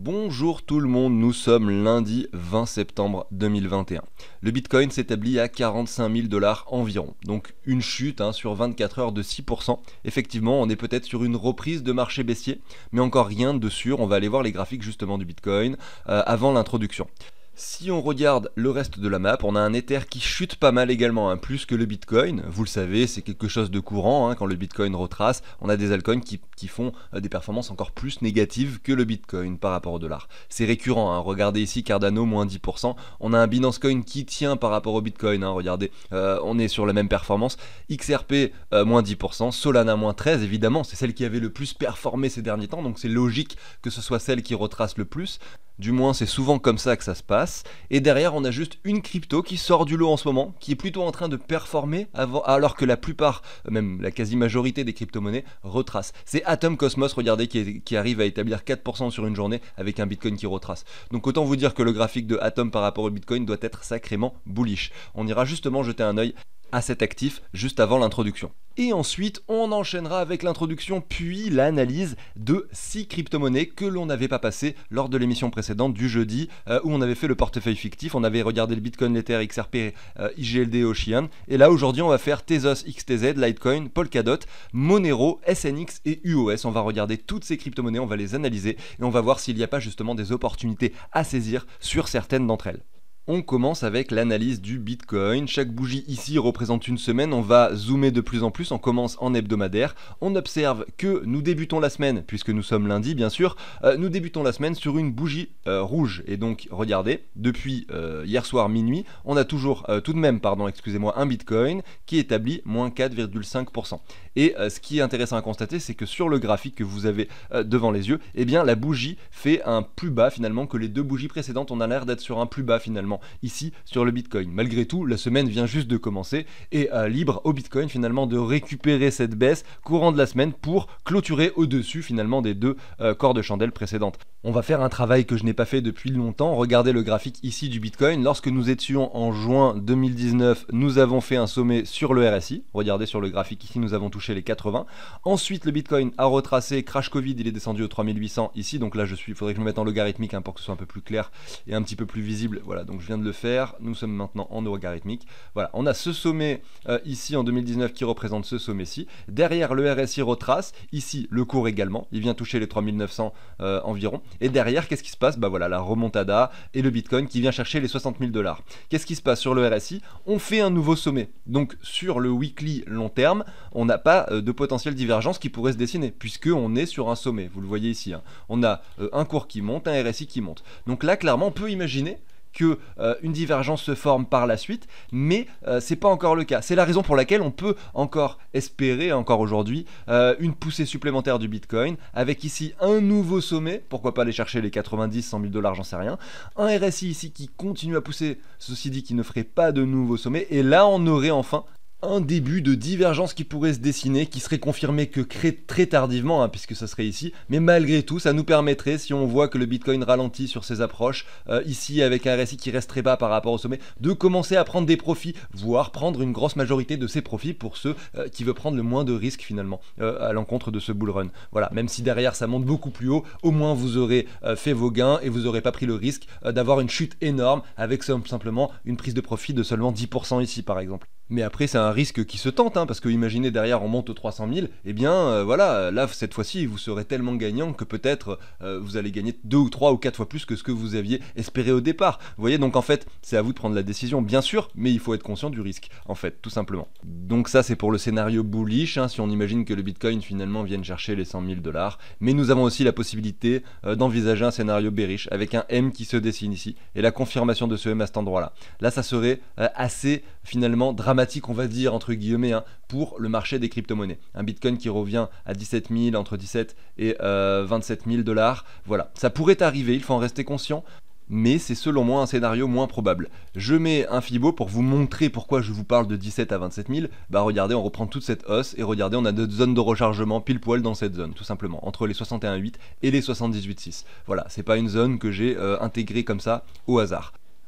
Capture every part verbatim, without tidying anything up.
Bonjour tout le monde, nous sommes lundi vingt septembre deux mille vingt et un. Le Bitcoin s'établit à quarante-cinq mille dollars environ, donc une chute hein, sur vingt-quatre heures de six pour cent. Effectivement, on est peut-être sur une reprise de marché baissier, mais encore rien de sûr. On va aller voir les graphiques justement du Bitcoin euh, avant l'introduction. Si on regarde le reste de la map, on a un Ether qui chute pas mal également, hein, plus que le Bitcoin. Vous le savez, c'est quelque chose de courant, hein, quand le Bitcoin retrace, on a des altcoins qui, qui font euh, des performances encore plus négatives que le Bitcoin par rapport au dollar. C'est récurrent, hein, regardez ici Cardano, moins dix pour cent. On a un Binance Coin qui tient par rapport au Bitcoin, hein, regardez, euh, on est sur la même performance. X R P, euh, moins dix pour cent, Solana, moins treize pour cent, évidemment, c'est celle qui avait le plus performé ces derniers temps, donc c'est logique que ce soit celle qui retrace le plus. Du moins, c'est souvent comme ça que ça se passe. Et derrière, on a juste une crypto qui sort du lot en ce moment, qui est plutôt en train de performer, avant, alors que la plupart, même la quasi-majorité des crypto-monnaies retracent. C'est Atom Cosmos, regardez, qui, est, qui arrive à établir quatre pour cent sur une journée avec un Bitcoin qui retrace. Donc autant vous dire que le graphique de Atom par rapport au Bitcoin doit être sacrément bullish. On ira justement jeter un œil à cet actif juste avant l'introduction. Et ensuite, on enchaînera avec l'introduction puis l'analyse de six crypto-monnaies que l'on n'avait pas passées lors de l'émission précédente du jeudi euh, où on avait fait le portefeuille fictif. On avait regardé le Bitcoin, l'Ether, X R P, euh, I G L D, Ocean. Et là, aujourd'hui, on va faire Tezos, X T Z, Litecoin, Polkadot, Monero, S N X et U O S. On va regarder toutes ces crypto-monnaies, on va les analyser et on va voir s'il n'y a pas justement des opportunités à saisir sur certaines d'entre elles. On commence avec l'analyse du Bitcoin. Chaque bougie ici représente une semaine. On va zoomer de plus en plus. On commence en hebdomadaire. On observe que nous débutons la semaine, puisque nous sommes lundi bien sûr, euh, nous débutons la semaine sur une bougie euh, rouge. Et donc regardez, depuis euh, hier soir minuit, on a toujours euh, tout de même, pardon, excusez-moi, un Bitcoin qui établit moins quatre virgule cinq pour cent. Et euh, ce qui est intéressant à constater, c'est que sur le graphique que vous avez euh, devant les yeux, eh bien la bougie fait un plus bas finalement que les deux bougies précédentes. On a l'air d'être sur un plus bas finalement ici sur le Bitcoin. Malgré tout, la semaine vient juste de commencer et euh, libre au Bitcoin finalement de récupérer cette baisse courant de la semaine pour clôturer au-dessus finalement des deux euh, corps de chandelle précédentes. On va faire un travail que je n'ai pas fait depuis longtemps. Regardez le graphique ici du Bitcoin. Lorsque nous étions en juin deux mille dix-neuf, nous avons fait un sommet sur le R S I. Regardez sur le graphique ici, nous avons touché les quatre-vingts. Ensuite, le Bitcoin a retracé, crash Covid, il est descendu aux trois mille huit cents ici. Donc là, je suis, il faudrait que je me mette en logarithmique hein, pour que ce soit un peu plus clair et un petit peu plus visible. Voilà, donc je viens de le faire. Nous sommes maintenant en logarithmique. Voilà, on a ce sommet euh, ici en deux mille dix-neuf qui représente ce sommet-ci. Derrière, le R S I retrace. Ici, le cours également. Il vient toucher les trois mille neuf cents euh, environ. Et derrière, qu'est-ce qui se passe? Bah voilà, la remontada et le Bitcoin qui vient chercher les soixante mille dollars. Qu'est-ce qui se passe sur le R S I? On fait un nouveau sommet. Donc sur le weekly long terme, on n'a pas euh, de potentielle divergence qui pourrait se dessiner, puisqu'on est sur un sommet. Vous le voyez ici. Hein. On a euh, un cours qui monte, un R S I qui monte. Donc là, clairement, on peut imaginer que euh, une divergence se forme par la suite, mais euh, c'est pas encore le cas. C'est la raison pour laquelle on peut encore espérer, encore aujourd'hui, euh, une poussée supplémentaire du Bitcoin, avec ici un nouveau sommet, pourquoi pas aller chercher les quatre-vingt-dix, cent mille dollars, j'en sais rien, un R S I ici qui continue à pousser, ceci dit qui ne ferait pas de nouveau sommet, et là on aurait enfin un début de divergence qui pourrait se dessiner, qui serait confirmé que très tardivement, hein, puisque ça serait ici, mais malgré tout, ça nous permettrait, si on voit que le Bitcoin ralentit sur ses approches, euh, ici avec un R S I qui resterait bas par rapport au sommet, de commencer à prendre des profits, voire prendre une grosse majorité de ces profits pour ceux euh, qui veulent prendre le moins de risques finalement, euh, à l'encontre de ce bull run. Voilà, même si derrière ça monte beaucoup plus haut, au moins vous aurez euh, fait vos gains et vous n'aurez pas pris le risque euh, d'avoir une chute énorme avec simplement une prise de profit de seulement dix pour cent ici par exemple. Mais après c'est un risque qui se tente, hein, parce que imaginez derrière on monte aux trois cent mille, et bien euh, voilà, là cette fois-ci vous serez tellement gagnant que peut-être euh, vous allez gagner deux ou trois ou quatre fois plus que ce que vous aviez espéré au départ. Vous voyez, donc en fait c'est à vous de prendre la décision, bien sûr, mais il faut être conscient du risque, en fait, tout simplement. Donc ça c'est pour le scénario bullish, hein, si on imagine que le Bitcoin finalement vienne chercher les cent mille dollars, mais nous avons aussi la possibilité euh, d'envisager un scénario bearish avec un M qui se dessine ici, et la confirmation de ce M à cet endroit-là. Là ça serait euh, assez finalement dramatique, on va dire entre guillemets, hein, pour le marché des crypto-monnaies. Un Bitcoin qui revient à dix-sept mille, entre dix-sept et euh, vingt-sept mille dollars, voilà, ça pourrait arriver, il faut en rester conscient, mais c'est selon moi un scénario moins probable. Je mets un Fibo pour vous montrer pourquoi je vous parle de dix-sept à vingt-sept mille. Bah regardez, on reprend toute cette hausse et regardez, on a deux zones de rechargement pile poil dans cette zone, tout simplement, entre les soixante et un virgule huit et les soixante-dix-huit virgule six. Voilà, c'est pas une zone que j'ai euh, intégrée comme ça au hasard.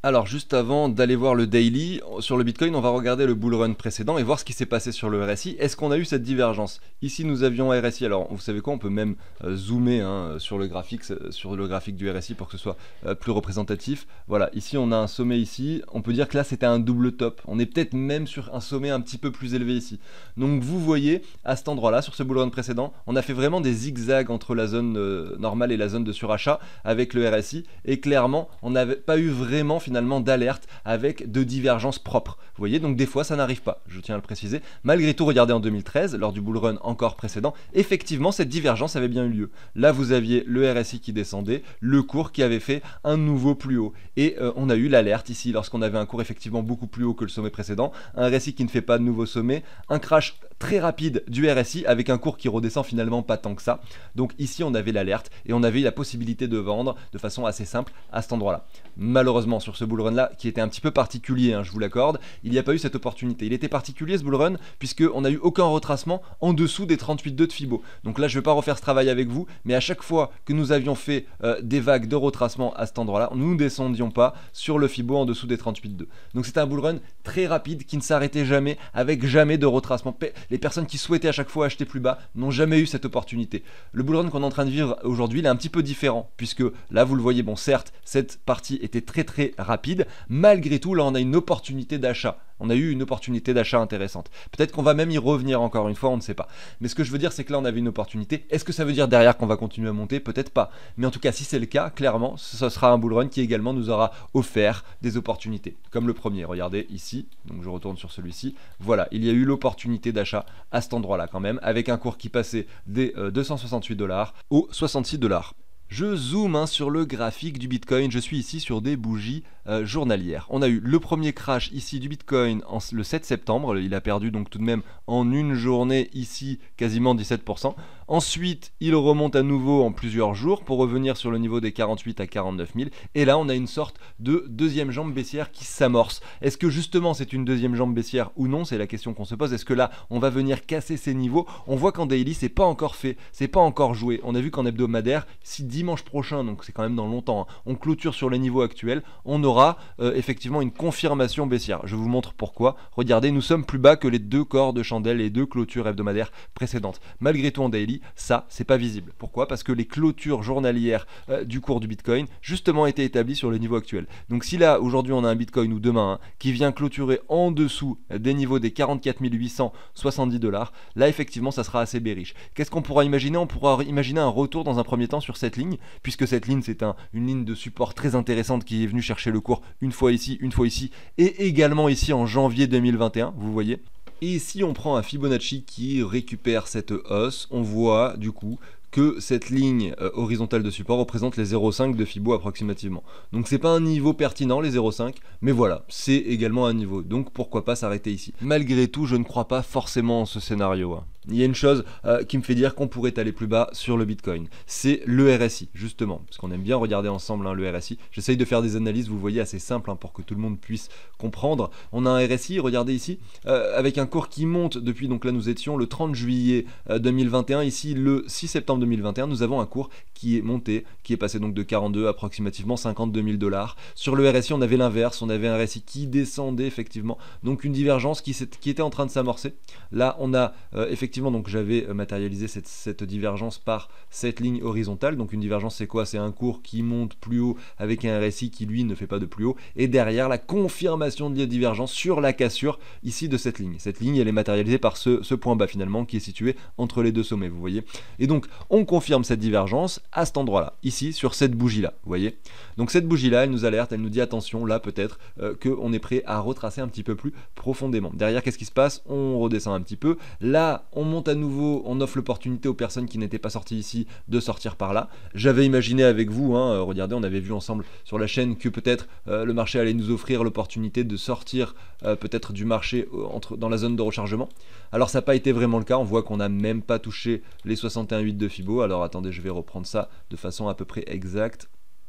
Alors juste avant d'aller voir le daily, sur le Bitcoin, on va regarder le bull run précédent et voir ce qui s'est passé sur le R S I. Est-ce qu'on a eu cette divergence? Ici nous avions R S I, alors vous savez quoi, on peut même euh, zoomer hein, sur, le graphique, sur le graphique du R S I pour que ce soit euh, plus représentatif. Voilà, ici on a un sommet ici, on peut dire que là c'était un double top. On est peut-être même sur un sommet un petit peu plus élevé ici. Donc vous voyez, à cet endroit-là, sur ce bull run précédent, on a fait vraiment des zigzags entre la zone euh, normale et la zone de surachat avec le R S I. Et clairement, on n'avait pas eu vraiment finalement d'alerte avec de divergences propres. Vous voyez, donc des fois ça n'arrive pas, je tiens à le préciser. Malgré tout, regardez en deux mille treize, lors du bull run encore précédent, effectivement cette divergence avait bien eu lieu. Là vous aviez le R S I qui descendait, le cours qui avait fait un nouveau plus haut. Et euh, on a eu l'alerte ici lorsqu'on avait un cours effectivement beaucoup plus haut que le sommet précédent, un R S I qui ne fait pas de nouveau sommet, un crash très rapide du R S I avec un cours qui redescend finalement pas tant que ça. Donc ici on avait l'alerte et on avait eu la possibilité de vendre de façon assez simple à cet endroit-là. Malheureusement sur ce bull run là qui était un petit peu particulier, hein, je vous l'accorde, il n'y a pas eu cette opportunité. Il était particulier ce bull run puisque on n'a eu aucun retracement en dessous des trente-huit virgule deux de Fibo. Donc là je ne vais pas refaire ce travail avec vous, mais à chaque fois que nous avions fait euh, des vagues de retracement à cet endroit-là, nous ne descendions pas sur le Fibo en dessous des trente-huit virgule deux. Donc c'était un bull run très rapide qui ne s'arrêtait jamais avec jamais de retracement. Les personnes qui souhaitaient à chaque fois acheter plus bas n'ont jamais eu cette opportunité. Le bull run qu'on est en train de vivre aujourd'hui, il est un petit peu différent puisque là vous le voyez, bon certes cette partie était très très rapide, malgré tout là on a une opportunité d'achat. On a eu une opportunité d'achat intéressante. Peut-être qu'on va même y revenir encore une fois, on ne sait pas. Mais ce que je veux dire, c'est que là, on avait une opportunité. Est-ce que ça veut dire derrière qu'on va continuer à monter? Peut-être pas. Mais en tout cas, si c'est le cas, clairement, ce sera un bull run qui également nous aura offert des opportunités. Comme le premier, regardez ici. Donc je retourne sur celui-ci. Voilà, il y a eu l'opportunité d'achat à cet endroit-là quand même, avec un cours qui passait des euh, deux cent soixante-huit dollars aux soixante-six dollars. Je zoome hein, sur le graphique du Bitcoin, je suis ici sur des bougies euh, journalières. On a eu le premier crash ici du Bitcoin en, le sept septembre, il a perdu donc tout de même en une journée ici quasiment dix-sept pour cent. Ensuite, il remonte à nouveau en plusieurs jours pour revenir sur le niveau des quarante-huit à quarante-neuf mille. Et là, on a une sorte de deuxième jambe baissière qui s'amorce. Est-ce que justement c'est une deuxième jambe baissière ou non? C'est la question qu'on se pose. Est-ce que là, on va venir casser ces niveaux? On voit qu'en daily, c'est pas encore fait, c'est pas encore joué. On a vu qu'en hebdomadaire, si dimanche prochain, donc c'est quand même dans longtemps, hein, on clôture sur les niveaux actuels, on aura euh, effectivement une confirmation baissière. Je vous montre pourquoi. Regardez, nous sommes plus bas que les deux corps de chandelle, les deux clôtures hebdomadaires précédentes. Malgré tout en daily, ça, c'est pas visible. Pourquoi? Parce que les clôtures journalières euh, du cours du Bitcoin, justement, étaient établies sur les niveaux actuels. Donc si là, aujourd'hui, on a un Bitcoin ou demain, hein, qui vient clôturer en dessous des niveaux des quarante-quatre mille huit cent soixante-dix dollars, là, effectivement, ça sera assez bearish. Qu'est-ce qu'on pourra imaginer? On pourra imaginer un retour dans un premier temps sur cette ligne, puisque cette ligne, c'est un, une ligne de support très intéressante qui est venue chercher le cours une fois ici, une fois ici, et également ici en janvier deux mille vingt et un, vous voyez. Et si on prend un Fibonacci qui récupère cette hausse, on voit du coup que cette ligne euh, horizontale de support représente les zéro virgule cinq de Fibo approximativement. Donc c'est pas un niveau pertinent les zéro virgule cinq, mais voilà, c'est également un niveau. Donc pourquoi pas s'arrêter ici. Malgré tout, je ne crois pas forcément en ce scénario. Hein. Il y a une chose euh, qui me fait dire qu'on pourrait aller plus bas sur le Bitcoin. C'est le R S I, justement. Parce qu'on aime bien regarder ensemble hein, le R S I. J'essaye de faire des analyses, vous voyez, assez simples hein, pour que tout le monde puisse comprendre. On a un R S I, regardez ici, euh, avec un cours qui monte depuis, donc là nous étions le trente juillet euh, deux mille vingt et un. Ici, le six septembre deux mille vingt et un, nous avons un cours qui est monté, qui est passé donc de quarante-deux à approximativement cinquante-deux mille dollars. Sur le R S I, on avait l'inverse, on avait un R S I qui descendait effectivement. Donc une divergence qui, qui était en train de s'amorcer. Là, on a euh, effectivement donc j'avais matérialisé cette, cette divergence par cette ligne horizontale. Donc une divergence c'est quoi? C'est un cours qui monte plus haut avec un R S I qui lui ne fait pas de plus haut, et derrière la confirmation de la divergence sur la cassure ici de cette ligne. Cette ligne elle est matérialisée par ce, ce point bas finalement qui est situé entre les deux sommets, vous voyez. Et donc on confirme cette divergence à cet endroit là, ici sur cette bougie là, vous voyez. Donc cette bougie là elle nous alerte, elle nous dit attention là peut-être euh, qu'on est prêt à retracer un petit peu plus profondément. Derrière qu'est-ce qui se passe? On redescend un petit peu, là on monte à nouveau, on offre l'opportunité aux personnes qui n'étaient pas sorties ici de sortir par là. J'avais imaginé avec vous, hein, regardez, on avait vu ensemble sur la chaîne que peut-être euh, le marché allait nous offrir l'opportunité de sortir euh, peut-être du marché euh, entre, dans la zone de rechargement. Alors ça n'a pas été vraiment le cas, on voit qu'on n'a même pas touché les soixante et un virgule huit de Fibo. Alors attendez, je vais reprendre ça de façon à peu près exacte.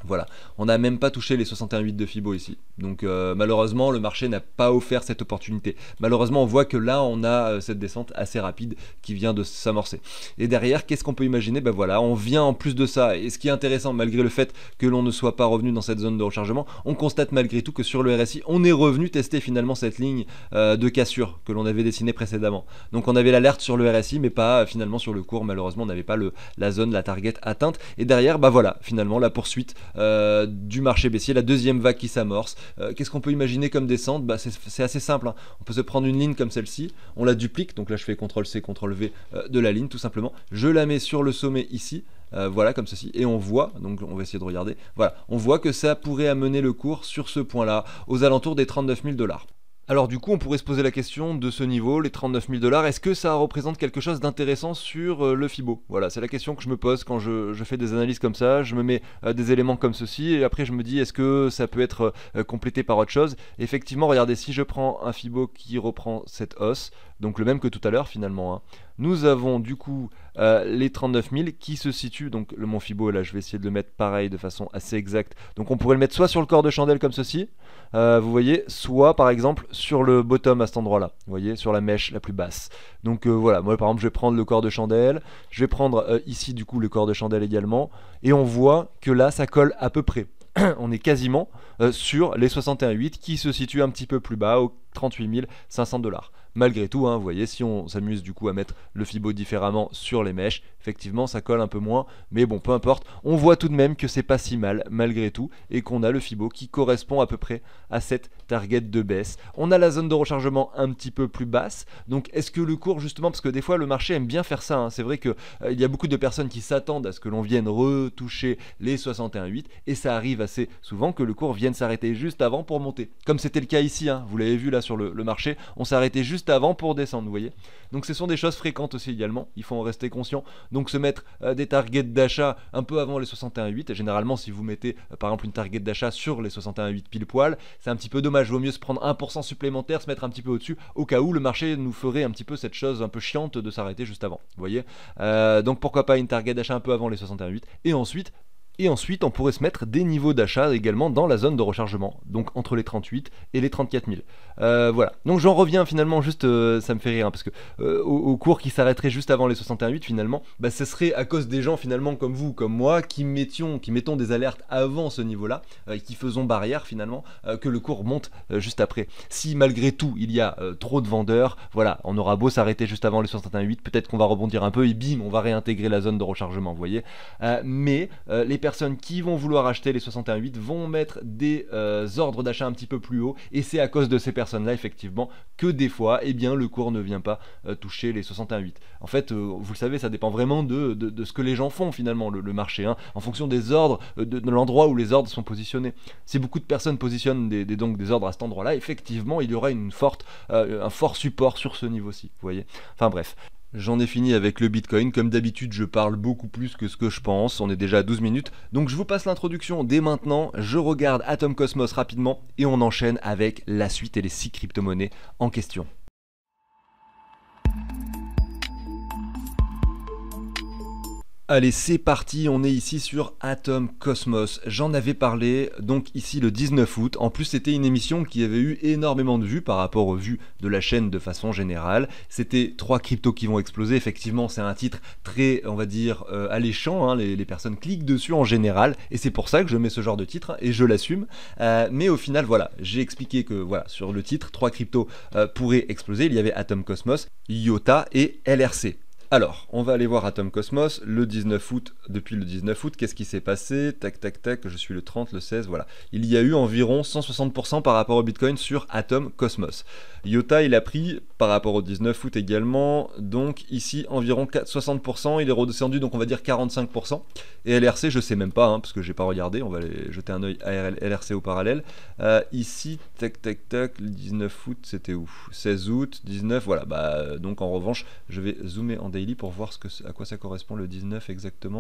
Voilà, on n'a même pas touché les soixante et un virgule huit de Fibo ici. Donc euh, malheureusement, le marché n'a pas offert cette opportunité. Malheureusement, on voit que là, on a euh, cette descente assez rapide qui vient de s'amorcer. Et derrière, qu'est-ce qu'on peut imaginer? Ben voilà, on vient en plus de ça. Et ce qui est intéressant, malgré le fait que l'on ne soit pas revenu dans cette zone de rechargement, on constate malgré tout que sur le R S I, on est revenu tester finalement cette ligne euh, de cassure que l'on avait dessinée précédemment. Donc on avait l'alerte sur le R S I, mais pas euh, finalement sur le cours. Malheureusement, on n'avait pas le, la zone, la target atteinte. Et derrière, bah voilà, finalement, la poursuite Euh, du marché baissier, la deuxième vague qui s'amorce. Euh, Qu'est-ce qu'on peut imaginer comme descente? Bah, c'est assez simple, hein. On peut se prendre une ligne comme celle-ci, on la duplique, donc là je fais contrôle C, contrôle V euh, de la ligne tout simplement, je la mets sur le sommet ici, euh, voilà comme ceci, et on voit, donc on va essayer de regarder, voilà, on voit que ça pourrait amener le cours sur ce point-là, aux alentours des trente-neuf mille dollars. Alors du coup, on pourrait se poser la question de ce niveau, les trente-neuf mille dollars, est-ce que ça représente quelque chose d'intéressant sur euh, le Fibo? Voilà, c'est la question que je me pose quand je, je fais des analyses comme ça, je me mets euh, des éléments comme ceci, et après je me dis, est-ce que ça peut être euh, complété par autre chose? Effectivement, regardez, si je prends un Fibo qui reprend cette hausse, donc le même que tout à l'heure finalement, hein, nous avons du coup euh, les trente-neuf mille qui se situent, donc le mon Fibo, là je vais essayer de le mettre pareil de façon assez exacte, donc on pourrait le mettre soit sur le corps de chandelle comme ceci, euh, vous voyez, soit par exemple sur le bottom à cet endroit là, vous voyez, sur la mèche la plus basse. Donc euh, voilà, moi par exemple je vais prendre le corps de chandelle, je vais prendre euh, ici du coup le corps de chandelle également, et on voit que là ça colle à peu près. On est quasiment euh, sur les soixante et un virgule huit qui se situent un petit peu plus bas, au trente-huit mille cinq cents dollars. Malgré tout, hein, vous voyez, si on s'amuse du coup à mettre le Fibo différemment sur les mèches, effectivement ça colle un peu moins, mais bon, peu importe, on voit tout de même que c'est pas si mal malgré tout, et qu'on a le Fibo qui correspond à peu près à cette target de baisse. On a la zone de rechargement un petit peu plus basse, donc est-ce que le cours justement, parce que des fois le marché aime bien faire ça, hein, c'est vrai qu'il euh, y a beaucoup de personnes qui s'attendent à ce que l'on vienne retoucher les soixante et un virgule huit, et ça arrive assez souvent que le cours vienne s'arrêter juste avant pour monter, comme c'était le cas ici, hein, vous l'avez vu là sur le, le marché, on s'est arrêté juste avant pour descendre, vous voyez. Donc ce sont des choses fréquentes aussi également, il faut en rester conscient. Donc se mettre euh, des targets d'achat un peu avant les soixante et un virgule huit, et généralement si vous mettez euh, par exemple une target d'achat sur les soixante et un virgule huit pile poil, c'est un petit peu dommage, vaut mieux se prendre un pour cent supplémentaire, se mettre un petit peu au-dessus, au cas où le marché nous ferait un petit peu cette chose un peu chiante de s'arrêter juste avant, vous voyez. Euh, donc pourquoi pas une target d'achat un peu avant les soixante et un virgule huit, et ensuite Et ensuite, on pourrait se mettre des niveaux d'achat également dans la zone de rechargement, donc entre les trente-huit et les trente-quatre mille. Euh, voilà, donc j'en reviens finalement, juste, euh, ça me fait rire, hein, parce que euh, au, au cours qui s'arrêterait juste avant les soixante et un virgule huit, finalement, bah, ce serait à cause des gens finalement comme vous, comme moi, qui mettions, qui mettons des alertes avant ce niveau-là, euh, qui faisons barrière finalement, euh, que le cours monte euh, juste après. Si malgré tout, il y a euh, trop de vendeurs, voilà, on aura beau s'arrêter juste avant les soixante et un virgule huit, peut-être qu'on va rebondir un peu et bim, on va réintégrer la zone de rechargement, vous voyez. Euh, mais euh, les personnes qui vont vouloir acheter les soixante et un virgule huit vont mettre des euh, ordres d'achat un petit peu plus haut, et c'est à cause de ces personnes là effectivement que des fois eh bien, le cours ne vient pas euh, toucher les soixante et un virgule huit. En fait, euh, vous le savez, ça dépend vraiment de, de, de ce que les gens font finalement, le, le marché, hein, en fonction des ordres, de, de l'endroit où les ordres sont positionnés. Si beaucoup de personnes positionnent des, des, donc des ordres à cet endroit là, effectivement il y aura une forte, euh, un fort support sur ce niveau-ci, vous voyez. Enfin bref. J'en ai fini avec le Bitcoin, comme d'habitude je parle beaucoup plus que ce que je pense, on est déjà à douze minutes, donc je vous passe l'introduction dès maintenant, je regarde Atom Cosmos rapidement et on enchaîne avec la suite et les six crypto-monnaies en question. Allez, c'est parti, on est ici sur Atom Cosmos. J'en avais parlé donc ici le dix-neuf août. En plus, c'était une émission qui avait eu énormément de vues par rapport aux vues de la chaîne de façon générale. C'était trois cryptos qui vont exploser. Effectivement, c'est un titre très, on va dire, euh, alléchant, hein. les, les personnes cliquent dessus en général et c'est pour ça que je mets ce genre de titre, hein, et je l'assume. Euh, mais au final, voilà, j'ai expliqué que voilà, sur le titre, trois cryptos euh, pourraient exploser. Il y avait Atom Cosmos, IOTA et L R C. Alors, on va aller voir Atom Cosmos, le dix-neuf août, depuis le dix-neuf août, qu'est-ce qui s'est passé? Tac, tac, tac, je suis le trente, le seize, voilà. Il y a eu environ cent soixante pour cent par rapport au Bitcoin sur Atom Cosmos. IOTA, il a pris par rapport au dix-neuf août également, donc ici environ soixante pour cent, il est redescendu, donc on va dire quarante-cinq pour cent. Et L R C, je sais même pas, hein, parce que j'ai pas regardé, on va aller jeter un œil à L R C au parallèle. Euh, ici, tac, tac, tac, le dix-neuf août, c'était où? seize août, dix-neuf, voilà, bah donc en revanche, je vais zoomer en daily pour voir ce que, à quoi ça correspond le dix-neuf exactement.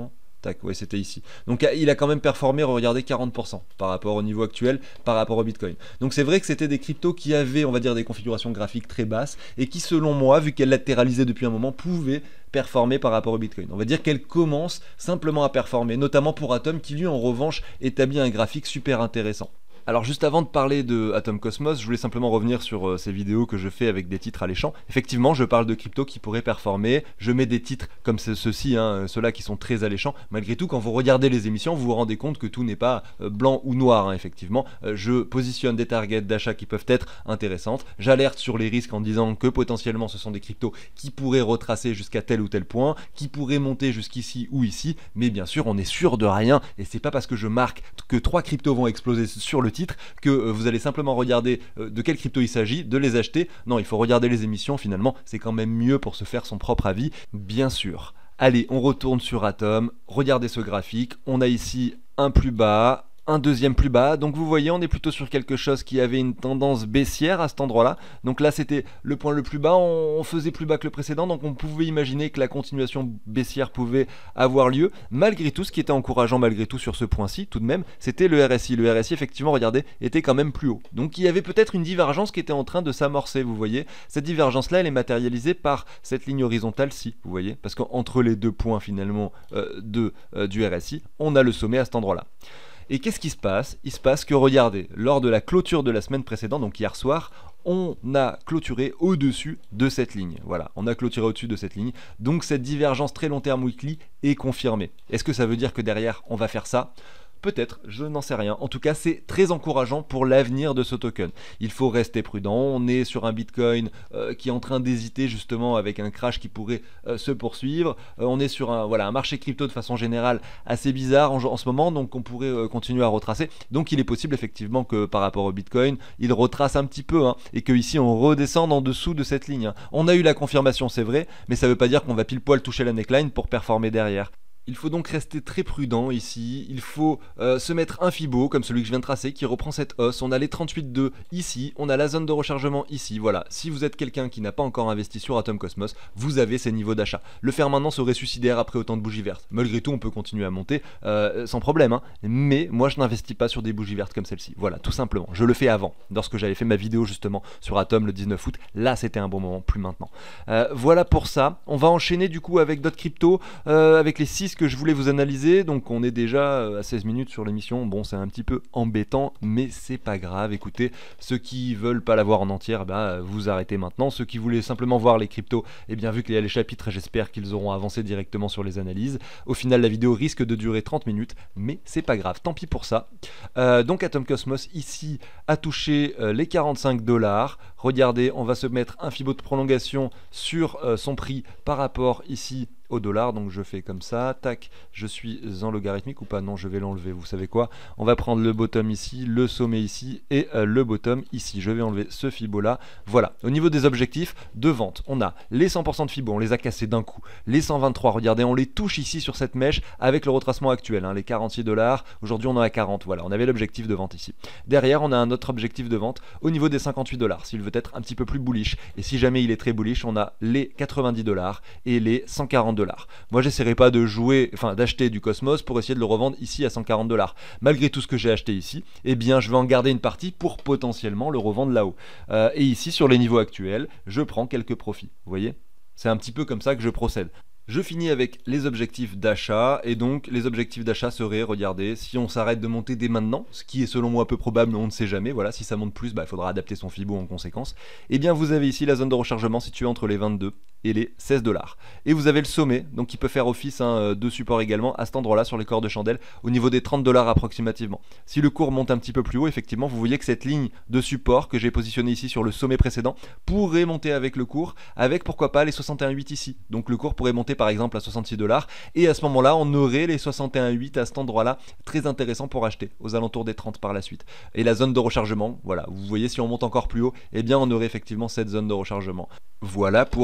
Tac, ouais, c'était ici. Donc il a quand même performé, regardez, quarante pour cent par rapport au niveau actuel, par rapport au Bitcoin. Donc c'est vrai que c'était des cryptos qui avaient, on va dire, des configurations graphiques très basses et qui, selon moi, vu qu'elles latéralisaient depuis un moment, pouvaient performer par rapport au Bitcoin. On va dire qu'elle commence simplement à performer, notamment pour Atom qui lui en revanche établit un graphique super intéressant. Alors juste avant de parler de Atom Cosmos, je voulais simplement revenir sur euh, ces vidéos que je fais avec des titres alléchants. Effectivement, je parle de crypto qui pourraient performer, je mets des titres comme ceux-ci, hein, ceux-là qui sont très alléchants. Malgré tout, quand vous regardez les émissions, vous vous rendez compte que tout n'est pas euh, blanc ou noir, hein, effectivement. Euh, je positionne des targets d'achat qui peuvent être intéressantes, j'alerte sur les risques en disant que potentiellement ce sont des cryptos qui pourraient retracer jusqu'à tel ou tel point, qui pourraient monter jusqu'ici ou ici, mais bien sûr on est sûr de rien, et c'est pas parce que je marque que trois cryptos vont exploser sur le titre que euh, vous allez simplement regarder euh, de quel crypto il s'agit, de les acheter. Non, il faut regarder les émissions, finalement c'est quand même mieux pour se faire son propre avis, bien sûr. Allez, on retourne sur Atom, regardez ce graphique, on a ici un plus bas, un deuxième plus bas, donc vous voyez on est plutôt sur quelque chose qui avait une tendance baissière à cet endroit là, donc là c'était le point le plus bas, on faisait plus bas que le précédent, donc on pouvait imaginer que la continuation baissière pouvait avoir lieu. Malgré tout, ce qui était encourageant malgré tout sur ce point-ci tout de même, c'était le R S I. Le R S I effectivement, regardez, était quand même plus haut, donc il y avait peut-être une divergence qui était en train de s'amorcer. Vous voyez, cette divergence là elle est matérialisée par cette ligne horizontale-ci, vous voyez, parce qu'entre les deux points finalement euh, de, euh, du R S I, on a le sommet à cet endroit là. Et qu'est-ce qui se passe? Il se passe que, regardez, lors de la clôture de la semaine précédente, donc hier soir, on a clôturé au-dessus de cette ligne. Voilà, on a clôturé au-dessus de cette ligne. Donc cette divergence très long terme weekly est confirmée. Est-ce que ça veut dire que derrière, on va faire ça? Peut-être, je n'en sais rien. En tout cas, c'est très encourageant pour l'avenir de ce token. Il faut rester prudent. On est sur un Bitcoin euh, qui est en train d'hésiter justement avec un crash qui pourrait euh, se poursuivre. Euh, on est sur un, voilà, un marché crypto de façon générale assez bizarre en, en ce moment, donc on pourrait euh, continuer à retracer. Donc il est possible effectivement que par rapport au Bitcoin, il retrace un petit peu, hein, et que ici on redescende en dessous de cette ligne, hein. On a eu la confirmation, c'est vrai, mais ça ne veut pas dire qu'on va pile poil toucher la neckline pour performer derrière. Il faut donc rester très prudent ici, il faut euh, se mettre un Fibo comme celui que je viens de tracer qui reprend cette hausse. On a les trente-huit virgule deux ici, on a la zone de rechargement ici, voilà. Si vous êtes quelqu'un qui n'a pas encore investi sur Atom Cosmos, vous avez ces niveaux d'achat. Le faire maintenant serait suicidaire après autant de bougies vertes. Malgré tout, on peut continuer à monter euh, sans problème, hein. Mais moi je n'investis pas sur des bougies vertes comme celle-ci, voilà, tout simplement. Je le fais avant, lorsque j'avais fait ma vidéo justement sur Atom le dix-neuf août, là c'était un bon moment, plus maintenant. Euh, voilà pour ça, on va enchaîner du coup avec d'autres cryptos, euh, avec les six que je voulais vous analyser. Donc on est déjà à seize minutes sur l'émission, bon c'est un petit peu embêtant mais c'est pas grave. Écoutez, ceux qui veulent pas la voir en entière, bah, vous arrêtez maintenant. Ceux qui voulaient simplement voir les cryptos, et eh bien vu qu'il y a les chapitres, j'espère qu'ils auront avancé directement sur les analyses. Au final la vidéo risque de durer trente minutes mais c'est pas grave, tant pis pour ça. Euh, donc Atom Cosmos ici a touché euh, les quarante-cinq dollars. Regardez, on va se mettre un Fibo de prolongation sur euh, son prix par rapport ici au dollar, donc je fais comme ça, tac, je suis en logarithmique ou pas? Non, je vais l'enlever, vous savez quoi, on va prendre le bottom ici, le sommet ici et euh, le bottom ici. Je vais enlever ce Fibo là. Voilà, au niveau des objectifs de vente, on a les cent pour cent de Fibo, on les a cassés d'un coup, les cent vingt-trois, regardez, on les touche ici sur cette mèche avec le retracement actuel, hein, les quarante-six dollars, aujourd'hui on en a quarante, voilà, on avait l'objectif de vente ici. Derrière on a un autre objectif de vente au niveau des cinquante-huit dollars, s'il veut être un petit peu plus bullish, et si jamais il est très bullish, on a les quatre-vingt-dix dollars et les cent quarante dollars. Moi j'essaierai pas de jouer, enfin d'acheter du Cosmos pour essayer de le revendre ici à cent quarante dollars. Malgré tout ce que j'ai acheté ici, eh bien je vais en garder une partie pour potentiellement le revendre là-haut. Euh, et ici sur les niveaux actuels, je prends quelques profits. Vous voyez? C'est un petit peu comme ça que je procède. Je finis avec les objectifs d'achat, et donc les objectifs d'achat seraient, regardez, si on s'arrête de monter dès maintenant, ce qui est selon moi peu probable, on ne sait jamais, voilà, si ça monte plus, bah, il faudra adapter son Fibo en conséquence, et bien vous avez ici la zone de rechargement située entre les vingt-deux et les seize dollars. Et vous avez le sommet, donc qui peut faire office hein, de support également à cet endroit-là sur les corps de chandelle, au niveau des trente dollars approximativement. Si le cours monte un petit peu plus haut, effectivement, vous voyez que cette ligne de support que j'ai positionnée ici sur le sommet précédent pourrait monter avec le cours, avec pourquoi pas les soixante et un virgule huit ici. Donc le cours pourrait monter par exemple à soixante-six dollars, et à ce moment-là, on aurait les soixante et un virgule huit à cet endroit-là, très intéressant pour acheter, aux alentours des trente par la suite. Et la zone de rechargement, voilà, vous voyez, si on monte encore plus haut, eh bien on aurait effectivement cette zone de rechargement. Voilà pour Atom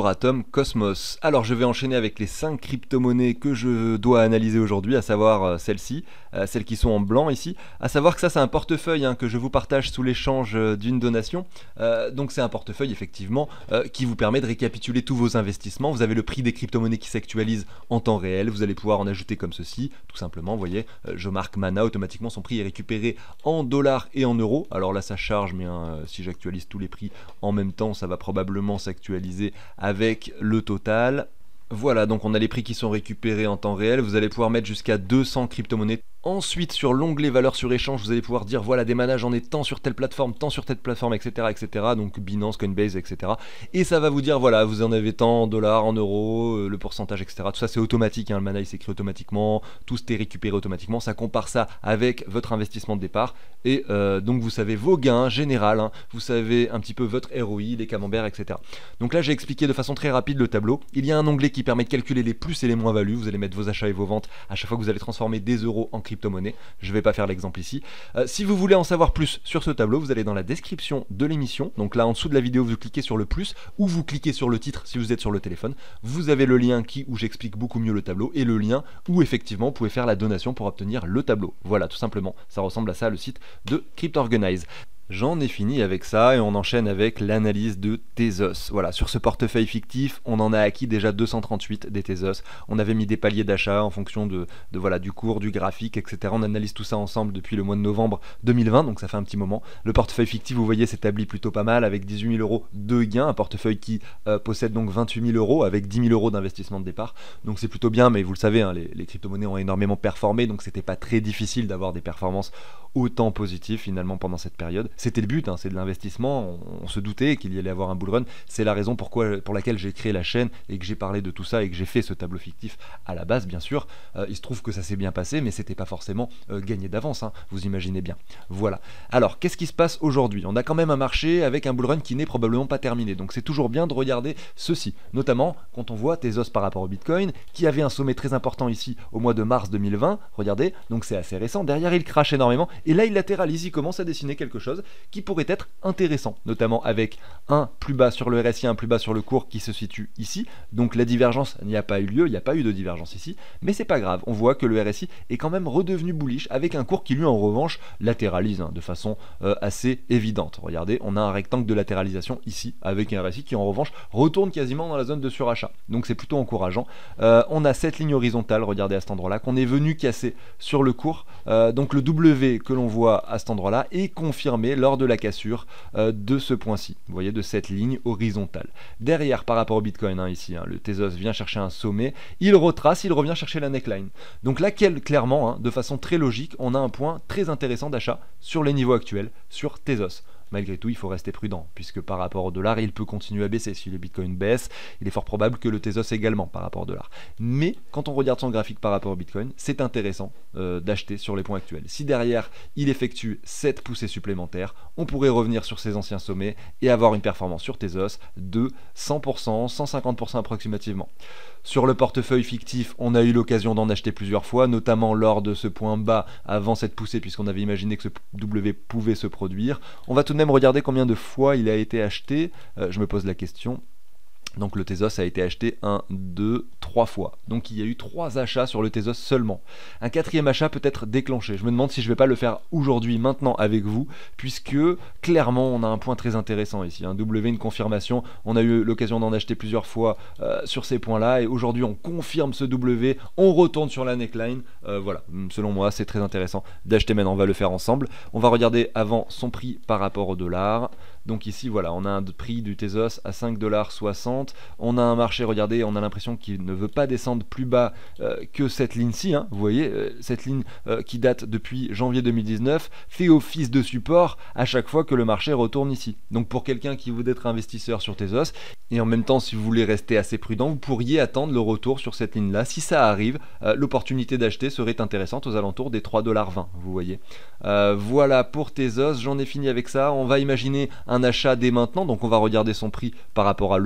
Cosmos. Alors je vais enchaîner avec les cinq crypto-monnaies que je dois analyser aujourd'hui, à savoir euh, celles-ci, euh, celles qui sont en blanc ici. À savoir que ça c'est un portefeuille hein, que je vous partage sous l'échange euh, d'une donation. Euh, donc c'est un portefeuille effectivement euh, qui vous permet de récapituler tous vos investissements. Vous avez le prix des crypto-monnaies qui s'actualise en temps réel. Vous allez pouvoir en ajouter comme ceci, tout simplement. Vous voyez, euh, je marque Mana, automatiquement son prix est récupéré en dollars et en euros. Alors là ça charge, mais hein, si j'actualise tous les prix en même temps, ça va probablement s'actualiser avec le total. Voilà, donc on a les prix qui sont récupérés en temps réel. Vous allez pouvoir mettre jusqu'à deux cents crypto-monnaies. Ensuite, sur l'onglet valeur sur échange, vous allez pouvoir dire voilà des manas, j'en ai tant sur telle plateforme, tant sur telle plateforme, et cetera, et cetera. Donc Binance, Coinbase, et cetera. Et ça va vous dire voilà, vous en avez tant en dollars, en euros, euh, le pourcentage, et cetera. Tout ça c'est automatique, hein, le mana il s'écrit automatiquement, tout est récupéré automatiquement. Ça compare ça avec votre investissement de départ. Et euh, donc vous savez vos gains général, hein, vous savez un petit peu votre R O I, les camemberts, et cetera. Donc là j'ai expliqué de façon très rapide le tableau. Il y a un onglet qui permet de calculer les plus et les moins-values. Vous allez mettre vos achats et vos ventes à chaque fois que vous allez transformer des euros en crypto-monnaie. Je ne vais pas faire l'exemple ici. Euh, si vous voulez en savoir plus sur ce tableau, vous allez dans la description de l'émission. Donc là en dessous de la vidéo, vous cliquez sur le plus ou vous cliquez sur le titre si vous êtes sur le téléphone. Vous avez le lien qui, où j'explique beaucoup mieux le tableau et le lien où effectivement vous pouvez faire la donation pour obtenir le tableau. Voilà, tout simplement. Ça ressemble à ça le site de CryptOrganize. J'en ai fini avec ça et on enchaîne avec l'analyse de Tezos. Voilà, sur ce portefeuille fictif, on en a acquis déjà deux cent trente-huit des Tezos. On avait mis des paliers d'achat en fonction de, de voilà du cours, du graphique, et cetera. On analyse tout ça ensemble depuis le mois de novembre deux mille vingt, donc ça fait un petit moment. Le portefeuille fictif, vous voyez, s'établit plutôt pas mal avec dix-huit mille euros de gains. Un portefeuille qui euh, possède donc vingt-huit mille euros avec dix mille euros d'investissement de départ. Donc c'est plutôt bien, mais vous le savez, hein, les, les crypto-monnaies ont énormément performé, donc c'était pas très difficile d'avoir des performances autant positives finalement pendant cette période. C'était le but, hein, c'est de l'investissement, on, on se doutait qu'il y allait avoir un bull run, c'est la raison pourquoi, pour laquelle j'ai créé la chaîne et que j'ai parlé de tout ça et que j'ai fait ce tableau fictif à la base bien sûr. Euh, il se trouve que ça s'est bien passé mais c'était pas forcément euh, gagné d'avance, hein, vous imaginez bien. Voilà. Alors qu'est-ce qui se passe aujourd'hui? On a quand même un marché avec un bull run qui n'est probablement pas terminé, donc c'est toujours bien de regarder ceci, notamment quand on voit Tezos par rapport au Bitcoin qui avait un sommet très important ici au mois de mars deux mille vingt, regardez, donc c'est assez récent, derrière il crache énormément et là il latéralise, il commence à dessiner quelque chose qui pourrait être intéressant, notamment avec un plus bas sur le R S I, un plus bas sur le cours qui se situe ici, donc la divergence n'y a pas eu lieu, il n'y a pas eu de divergence ici, mais c'est pas grave, on voit que le R S I est quand même redevenu bullish avec un cours qui lui en revanche latéralise hein, de façon euh, assez évidente. Regardez, on a un rectangle de latéralisation ici avec un R S I qui en revanche retourne quasiment dans la zone de surachat, donc c'est plutôt encourageant. Euh, on a cette ligne horizontale, regardez à cet endroit là, qu'on est venu casser sur le cours, euh, donc le W que l'on voit à cet endroit là est confirmé lors de la cassure euh, de ce point-ci, vous voyez, de cette ligne horizontale. Derrière, par rapport au Bitcoin, hein, ici, hein, le Tezos vient chercher un sommet, il retrace, il revient chercher la neckline. Donc là, quel, clairement, hein, de façon très logique, on a un point très intéressant d'achat sur les niveaux actuels, sur Tezos. Malgré tout, il faut rester prudent, puisque par rapport au dollar, il peut continuer à baisser. Si le Bitcoin baisse, il est fort probable que le Tezos également par rapport au dollar. Mais quand on regarde son graphique par rapport au Bitcoin, c'est intéressant euh, d'acheter sur les points actuels. Si derrière, il effectue cette poussée supplémentaire, on pourrait revenir sur ses anciens sommets et avoir une performance sur Tezos de cent pour cent, cent cinquante pour cent approximativement. Sur le portefeuille fictif, on a eu l'occasion d'en acheter plusieurs fois, notamment lors de ce point bas avant cette poussée, puisqu'on avait imaginé que ce W pouvait se produire. On va tout de même regarder combien de fois il a été acheté. Euh, je me pose la question. Donc le Tezos a été acheté un, deux, trois fois. Donc il y a eu trois achats sur le Tezos seulement. Un quatrième achat peut être déclenché. Je me demande si je ne vais pas le faire aujourd'hui, maintenant avec vous, puisque clairement on a un point très intéressant ici. Un W, une confirmation. On a eu l'occasion d'en acheter plusieurs fois euh, sur ces points-là. Et aujourd'hui on confirme ce W. On retourne sur la neckline. Euh, voilà, selon moi c'est très intéressant d'acheter maintenant. On va le faire ensemble. On va regarder avant son prix par rapport au dollar. Donc ici voilà, on a un prix du Tezos à cinq dollars soixante. On a un marché, regardez, on a l'impression qu'il ne veut pas descendre plus bas euh, que cette ligne-ci, hein, vous voyez, euh, cette ligne euh, qui date depuis janvier deux mille dix-neuf, fait office de support à chaque fois que le marché retourne ici. Donc pour quelqu'un qui veut être investisseur sur Tezos, et en même temps si vous voulez rester assez prudent, vous pourriez attendre le retour sur cette ligne-là. Si ça arrive, euh, l'opportunité d'acheter serait intéressante aux alentours des trois dollars vingt, vous voyez. Euh, voilà pour Tezos, j'en ai fini avec ça. On va imaginer un achat dès maintenant, donc on va regarder son prix par rapport à l'euro, puisque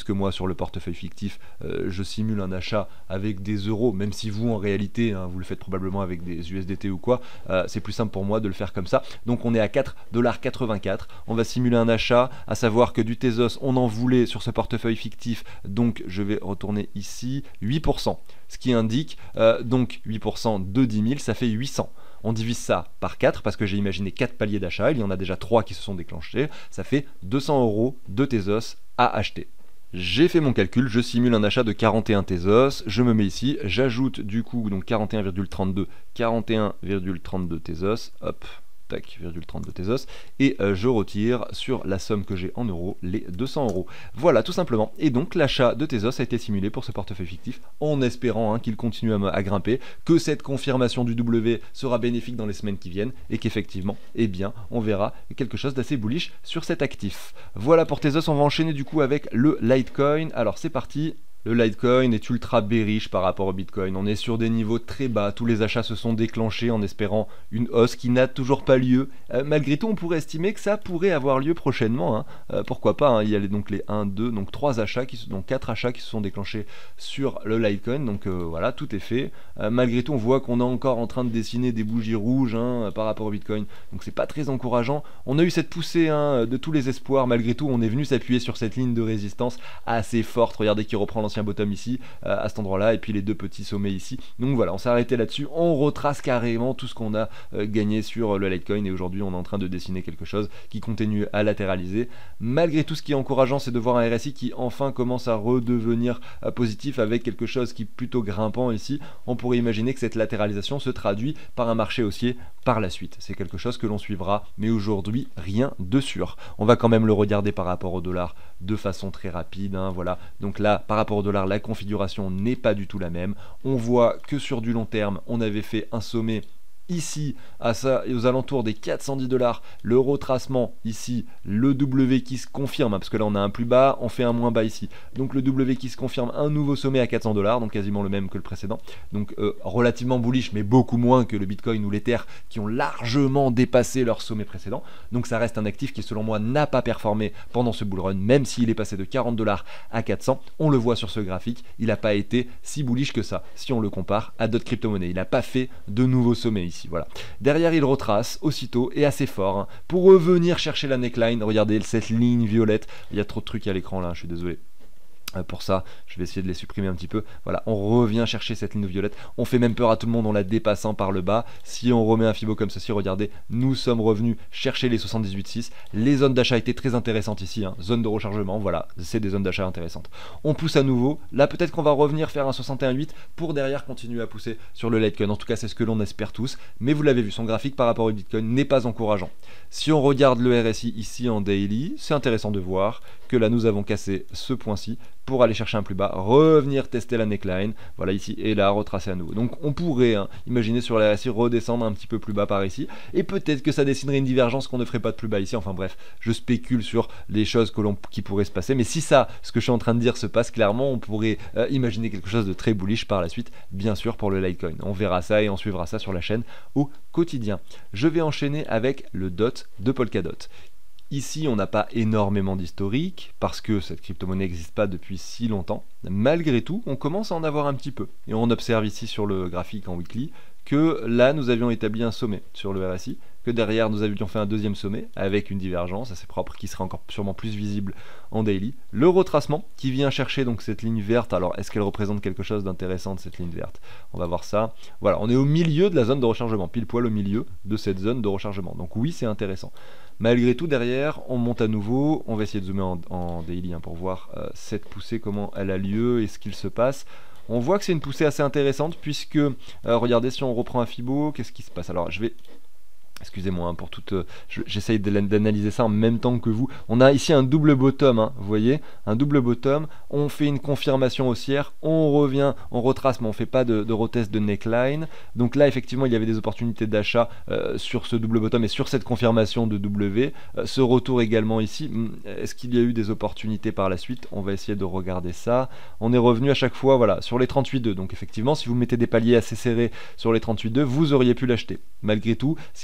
que moi sur le portefeuille fictif, euh, je simule un achat avec des euros, même si vous en réalité, hein, vous le faites probablement avec des U S D T ou quoi, euh, c'est plus simple pour moi de le faire comme ça. Donc on est à quatre dollars quatre-vingt-quatre, on va simuler un achat, à savoir que du Tezos, on en voulait sur ce portefeuille fictif, donc je vais retourner ici, huit pour cent, ce qui indique euh, donc huit pour cent de dix mille, ça fait huit cents. On divise ça par quatre parce que j'ai imaginé quatre paliers d'achat, il y en a déjà trois qui se sont déclenchés, ça fait deux cents euros de Tezos à acheter. J'ai fait mon calcul, je simule un achat de quarante et un Tezos, je me mets ici, j'ajoute du coup donc quarante et un virgule trente-deux, quarante et un virgule trente-deux Tezos, hop, tac, virgule trente-deux Tezos, et euh, je retire sur la somme que j'ai en euros les deux cents euros. Voilà, tout simplement. Et donc l'achat de Tezos a été simulé pour ce portefeuille fictif, en espérant hein, qu'il continue à, à grimper, que cette confirmation du W sera bénéfique dans les semaines qui viennent, et qu'effectivement, eh bien, on verra quelque chose d'assez bullish sur cet actif. Voilà pour Tezos, on va enchaîner du coup avec le Litecoin. Alors c'est parti. Le Litecoin est ultra bearish par rapport au Bitcoin. On est sur des niveaux très bas. Tous les achats se sont déclenchés en espérant une hausse qui n'a toujours pas lieu. Euh, malgré tout, on pourrait estimer que ça pourrait avoir lieu prochainement. Hein. Euh, pourquoi pas hein. Il y a les, donc les un, deux, donc trois achats, qui, donc quatre achats qui se sont déclenchés sur le Litecoin. Donc euh, voilà, tout est fait. Euh, malgré tout, on voit qu'on est encore en train de dessiner des bougies rouges hein, par rapport au Bitcoin. Donc c'est pas très encourageant. On a eu cette poussée hein, de tous les espoirs. Malgré tout, on est venu s'appuyer sur cette ligne de résistance assez forte. Regardez qui reprend l'ancien bottom ici euh, à cet endroit là et puis les deux petits sommets ici. Donc voilà, on s'est arrêté là-dessus, on retrace carrément tout ce qu'on a euh, gagné sur le Litecoin et aujourd'hui on est en train de dessiner quelque chose qui continue à latéraliser. Malgré tout, ce qui est encourageant, c'est de voir un R S I qui enfin commence à redevenir euh, positif avec quelque chose qui est plutôt grimpant ici. On pourrait imaginer que cette latéralisation se traduit par un marché haussier par la suite. C'est quelque chose que l'on suivra, mais aujourd'hui rien de sûr. On va quand même le regarder par rapport au dollar de façon très rapide hein, voilà. Donc là par rapport au dollar, la configuration n'est pas du tout la même. On voit que sur du long terme, on avait fait un sommet ici à ça et aux alentours des quatre cent dix dollars, le retracement ici, le W qui se confirme hein, parce que là on a un plus bas, on fait un moins bas ici, donc le W qui se confirme, un nouveau sommet à quatre cents dollars, donc quasiment le même que le précédent, donc euh, relativement bullish mais beaucoup moins que le Bitcoin ou l'Ether qui ont largement dépassé leur sommet précédent. Donc ça reste un actif qui selon moi n'a pas performé pendant ce bull run, même s'il est passé de quarante dollars à quatre cents. On le voit sur ce graphique, il n'a pas été si bullish que ça si on le compare à d'autres crypto-monnaies. Il n'a pas fait de nouveaux sommets ici. Voilà. Derrière, il retrace aussitôt et assez fort hein, pour revenir chercher la neckline. Regardez cette ligne violette. Il y a trop de trucs à l'écran là, je suis désolé. Pour ça, je vais essayer de les supprimer un petit peu. Voilà, on revient chercher cette ligne violette. On fait même peur à tout le monde en la dépassant par le bas. Si on remet un Fibo comme ceci, regardez, nous sommes revenus chercher les soixante-dix-huit virgule six. Les zones d'achat étaient très intéressantes ici. Hein. Zone de rechargement, voilà, c'est des zones d'achat intéressantes. On pousse à nouveau. Là, peut-être qu'on va revenir faire un soixante et un virgule huit pour derrière continuer à pousser sur le Litecoin. En tout cas, c'est ce que l'on espère tous. Mais vous l'avez vu, son graphique par rapport au Bitcoin n'est pas encourageant. Si on regarde le R S I ici en daily, c'est intéressant de voir que là, nous avons cassé ce point-ci pour aller chercher un plus bas, revenir tester la neckline, voilà ici, et là retracer à nouveau. Donc on pourrait hein, imaginer sur la R S I redescendre un petit peu plus bas par ici, et peut-être que ça dessinerait une divergence qu'on ne ferait pas de plus bas ici. Enfin bref, je spécule sur les choses que l'on, qui pourraient se passer, mais si ça, ce que je suis en train de dire se passe clairement, on pourrait euh, imaginer quelque chose de très bullish par la suite, bien sûr pour le Litecoin. On verra ça et on suivra ça sur la chaîne au quotidien. Je vais enchaîner avec le D O T de Polkadot. Ici, on n'a pas énormément d'historique parce que cette crypto-monnaie n'existe pas depuis si longtemps. Malgré tout, on commence à en avoir un petit peu. Et on observe ici sur le graphique en weekly que là, nous avions établi un sommet sur le R S I, que derrière, nous avions fait un deuxième sommet avec une divergence assez propre qui serait encore sûrement plus visible en daily. Le retracement qui vient chercher donc cette ligne verte. Alors, est-ce qu'elle représente quelque chose d'intéressant de cette ligne verte? On va voir ça. Voilà, on est au milieu de la zone de rechargement, pile poil au milieu de cette zone de rechargement. Donc oui, c'est intéressant. Malgré tout, derrière, on monte à nouveau. On va essayer de zoomer en, en daily hein, pour voir euh, cette poussée, comment elle a lieu et ce qu'il se passe. On voit que c'est une poussée assez intéressante puisque, euh, regardez, si on reprend un Fibo, qu'est-ce qui se passe? Alors, je vais... Excusez-moi hein, pour toute... Euh, j'essaye d'analyser ça en même temps que vous. On a ici un double bottom, hein, vous voyez, un double bottom. On fait une confirmation haussière, on revient, on retrace, mais on ne fait pas de, de retest de neckline. Donc là, effectivement, il y avait des opportunités d'achat euh, sur ce double bottom et sur cette confirmation de W. Euh, ce retour également ici, est-ce qu'il y a eu des opportunités par la suite? On va essayer de regarder ça. On est revenu à chaque fois voilà, sur les trente-huit virgule deux. Donc effectivement, si vous mettez des paliers assez serrés sur les trente-huit virgule deux, vous auriez pu l'acheter. Malgré tout, si vous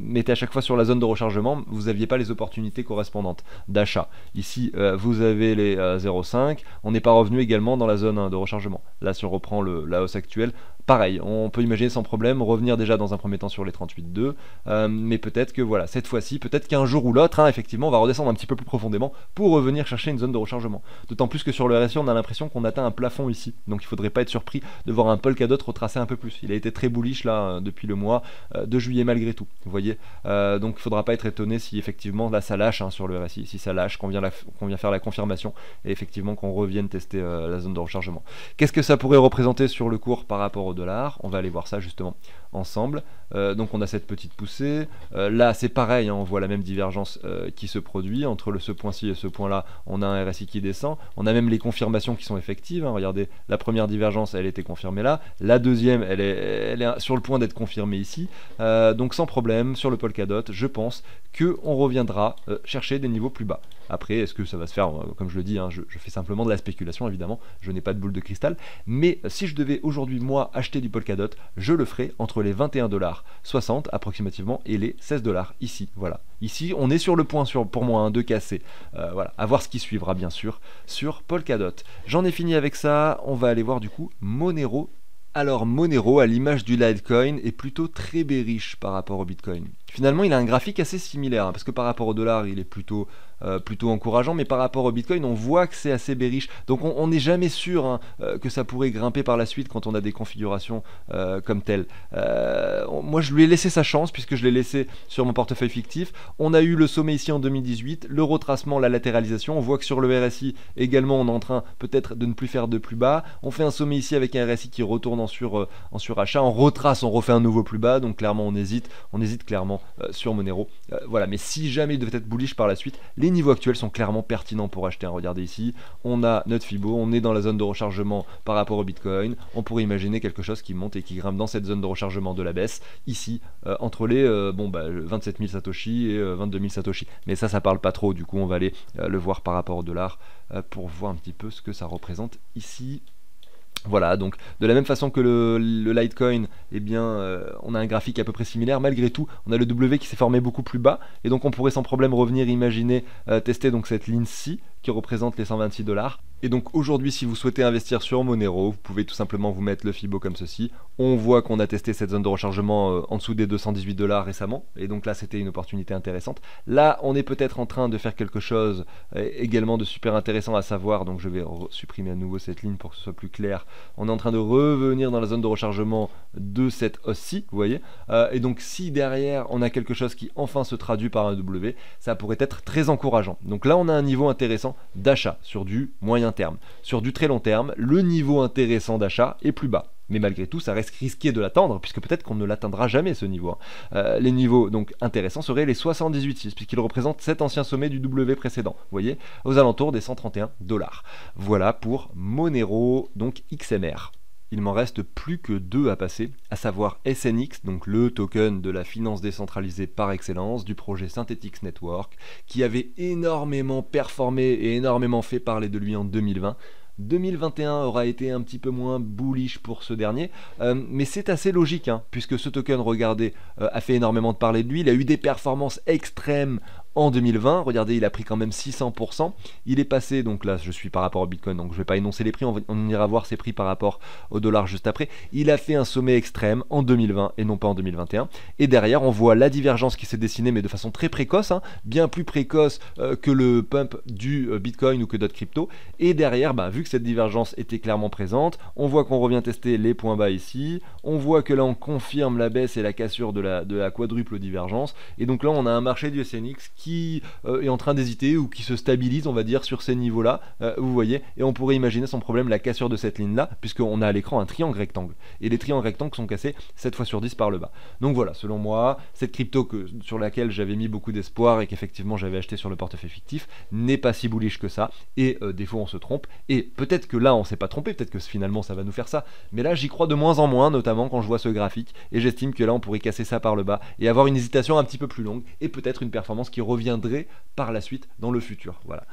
mettez à chaque fois sur la zone de rechargement, vous n'aviez pas les opportunités correspondantes d'achat. Ici, euh, vous avez les euh, zéro virgule cinq, on n'est pas revenu également dans la zone hein, de rechargement. Là, si on reprend le, la hausse actuelle, pareil, on peut imaginer sans problème revenir déjà dans un premier temps sur les trente-huit virgule deux, euh, mais peut-être que voilà, cette fois-ci, peut-être qu'un jour ou l'autre, hein, effectivement, on va redescendre un petit peu plus profondément pour revenir chercher une zone de rechargement. D'autant plus que sur le R S I, on a l'impression qu'on atteint un plafond ici, donc il ne faudrait pas être surpris de voir un Polkadot retracer un peu plus. Il a été très bullish là depuis le mois euh, de juillet malgré tout, vous voyez, euh, donc il ne faudra pas être étonné si effectivement là ça lâche hein, sur le R S I, si ça lâche, qu'on vient, la, qu'on vient faire la confirmation et effectivement qu'on revienne tester euh, la zone de rechargement. Qu'est-ce que ça pourrait représenter sur le cours par rapport au dollar? On va aller voir ça justement ensemble. Euh, donc on a cette petite poussée, euh, là c'est pareil, hein, on voit la même divergence euh, qui se produit entre le, ce point-ci et ce point-là, on a un R S I qui descend, on a même les confirmations qui sont effectives, hein. Regardez, la première divergence elle était confirmée là, la deuxième elle est, elle est sur le point d'être confirmée ici, euh, donc sans problème sur le Polkadot, je pense qu'on reviendra euh, chercher des niveaux plus bas. Après, est-ce que ça va se faire, comme je le dis, hein, je, je fais simplement de la spéculation évidemment, je n'ai pas de boule de cristal, mais si je devais aujourd'hui moi acheter du Polkadot, je le ferais entre les vingt et un dollars soixante approximativement et les seize dollars ici, voilà. Ici, on est sur le point sur, pour moi hein, de casser, euh, voilà, à voir ce qui suivra bien sûr sur Polkadot. J'en ai fini avec ça, on va aller voir du coup Monero. Alors Monero, à l'image du Litecoin, est plutôt très bearish par rapport au Bitcoin. Finalement, il a un graphique assez similaire, hein, parce que par rapport au dollar, il est plutôt, euh, plutôt encourageant, mais par rapport au Bitcoin, on voit que c'est assez bearish. Donc on n'est jamais sûr hein, euh, que ça pourrait grimper par la suite quand on a des configurations euh, comme telles. Euh, moi, je lui ai laissé sa chance, puisque je l'ai laissé sur mon portefeuille fictif. On a eu le sommet ici en deux mille dix-huit, le retracement, la latéralisation. On voit que sur le R S I, également, on est en train peut-être de ne plus faire de plus bas. On fait un sommet ici avec un R S I qui retourne en, sur, euh, en surachat. On retrace, on refait un nouveau plus bas. Donc clairement, on hésite. On hésite clairement euh, sur Monero. Euh, voilà, mais si jamais il devait être bullish par la suite, les niveaux actuels sont clairement pertinents pour acheter. Regardez ici, on a notre Fibo, on est dans la zone de rechargement par rapport au Bitcoin. On pourrait imaginer quelque chose qui monte et qui grimpe dans cette zone de rechargement de la baisse, ici, euh, entre les euh, bon, bah, vingt-sept mille Satoshi et euh, vingt-deux mille Satoshi. Mais ça, ça parle pas trop, du coup, on va aller euh, le voir par rapport au dollar euh, pour voir un petit peu ce que ça représente ici. Voilà, donc de la même façon que le, le Litecoin, eh bien, euh, on a un graphique à peu près similaire. Malgré tout, on a le W qui s'est formé beaucoup plus bas, et donc on pourrait sans problème revenir, imaginer, euh, tester donc cette ligne-ci qui représente les cent vingt-six dollars. Et donc aujourd'hui, si vous souhaitez investir sur Monero, vous pouvez tout simplement vous mettre le Fibo comme ceci. On voit qu'on a testé cette zone de rechargement euh, en dessous des deux cent dix-huit dollars récemment, et donc là c'était une opportunité intéressante. Là, on est peut-être en train de faire quelque chose euh, également de super intéressant à savoir, donc je vais supprimer à nouveau cette ligne pour que ce soit plus clair. On est en train de revenir dans la zone de rechargement de cette hausse-ci, vous voyez, euh, et donc si derrière on a quelque chose qui enfin se traduit par un W, ça pourrait être très encourageant. Donc là on a un niveau intéressant d'achat sur du moyen terme. Sur du très long terme, le niveau intéressant d'achat est plus bas. Mais malgré tout, ça reste risqué de l'atteindre, puisque peut-être qu'on ne l'atteindra jamais ce niveau. Hein. Euh, les niveaux donc intéressants seraient les soixante-dix-huit virgule six, puisqu'ils représentent cet ancien sommet du W précédent, vous voyez, aux alentours des cent trente et un dollars. Voilà pour Monero, donc X M R. Il m'en reste plus que deux à passer, à savoir S N X, donc le token de la finance décentralisée par excellence du projet Synthetix Network, qui avait énormément performé et énormément fait parler de lui en deux mille vingt. deux mille vingt et un aura été un petit peu moins bullish pour ce dernier, euh, mais c'est assez logique, hein, puisque ce token, regardez, euh, a fait énormément de parler de lui, il a eu des performances extrêmes en deux mille vingt, regardez, il a pris quand même six cents pour cent, il est passé, donc là je suis par rapport au Bitcoin, donc je ne vais pas énoncer les prix, on, va, on ira voir ses prix par rapport au dollar juste après, il a fait un sommet extrême en deux mille vingt et non pas en deux mille vingt et un, et derrière on voit la divergence qui s'est dessinée, mais de façon très précoce, hein, bien plus précoce euh, que le pump du euh, Bitcoin ou que d'autres cryptos, et derrière, bah, vu que cette divergence était clairement présente, on voit qu'on revient tester les points bas ici, on voit que là on confirme la baisse et la cassure de la, de la quadruple divergence, et donc là on a un marché du S N X qui qui euh, est en train d'hésiter ou qui se stabilise, on va dire, sur ces niveaux-là, euh, vous voyez, et on pourrait imaginer sans problème la cassure de cette ligne-là, puisqu'on a à l'écran un triangle rectangle, et les triangles rectangles sont cassés sept fois sur dix par le bas. Donc voilà, selon moi, cette crypto que, sur laquelle j'avais mis beaucoup d'espoir et qu'effectivement j'avais acheté sur le portefeuille fictif, n'est pas si bullish que ça, et euh, des fois on se trompe, et peut-être que là on s'est pas trompé, peut-être que finalement ça va nous faire ça, mais là j'y crois de moins en moins, notamment quand je vois ce graphique, et j'estime que là on pourrait casser ça par le bas, et avoir une hésitation un petit peu plus longue, et peut-être une performance qui reviendrait par la suite dans le futur. Voilà.